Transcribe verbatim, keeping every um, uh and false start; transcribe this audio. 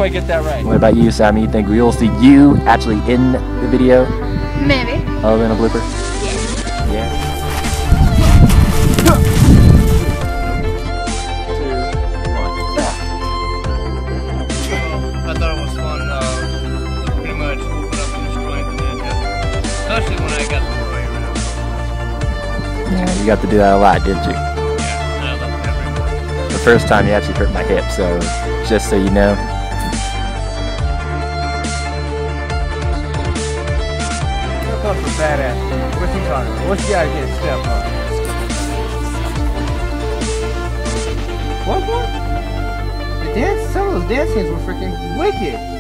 I get that right. What about you, Sammy? You think we will see you actually in the video? Maybe. Other than a blooper? Yeah. Yeah. I thought it was fun, uh, pretty much open up and destroying the ninja. Especially when I got the way around. Yeah, you got to do that a lot, didn't you? Yeah, I love everyone. The first time you actually hurt my hip, so just so you know. Look up for badass. What's he talking about? What's he gotta get a step up? What, boy? The dance, some of those dance scenes were freaking wicked.